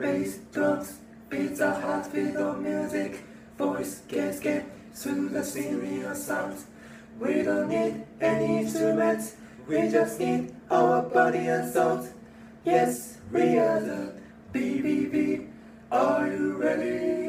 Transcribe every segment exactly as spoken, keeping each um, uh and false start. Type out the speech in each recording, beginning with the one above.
bass, drums, beats our heart with our music. Voice, cascade, through the stereo sounds. We don't need any instruments, we just need our body and soul. Yes, we are the V B V. Are you ready?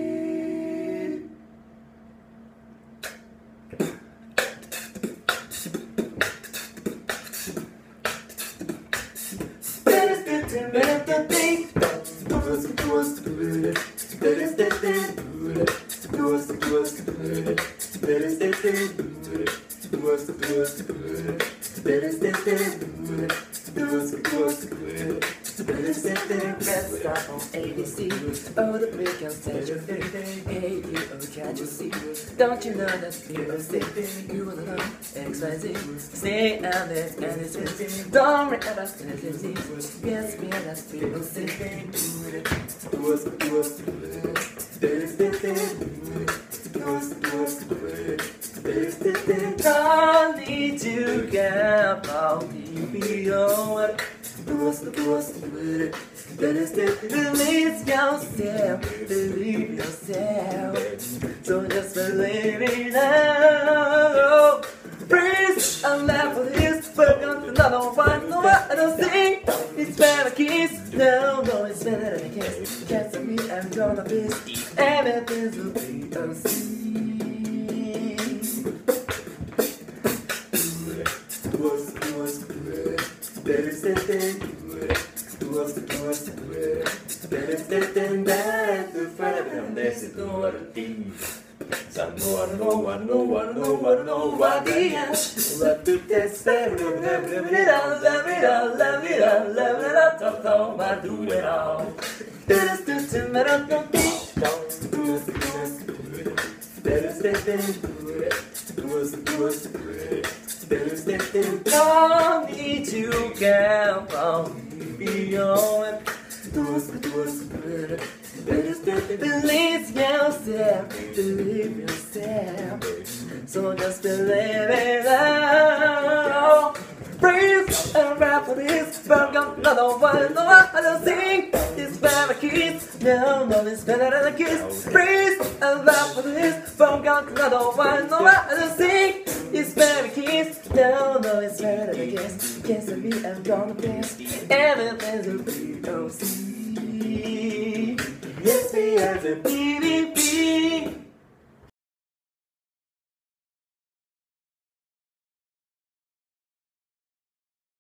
Let's start on A B C. Oh, the big and set your thing. Hey, you, oh, can't you see? Don't you know that's music? You wanna know X Y Z. Stay on it and it's busy. Don't remember anything. Yes, me and that's people sing. Don't need to get out the beyond. Release yourself, believe yourself. So just believe it now. Breathe and laugh for this, but not another one. No, I don't think it's better kiss. No, no, it's better than a kiss. Can't tell me I'm gonna miss. Everything's will be a scene. Some no one, no one, no one, no one, nobody else. What to test them? Love it all, love it all, love it all, love it all, talk all, I do it all. Don't need to count on beyond. Believe yourself, believe yourself. So just believe it out. Breathe and rap for this. But another one, no, I don't think it's better kiss. No, no, it's better than a kiss. Breathe and rap for this. But another one, no, I don't think it's better kiss. No, no, it's better than a kiss. Kiss me, I'm gonna kiss. Everything's a big O C. Yes, we are the V B V.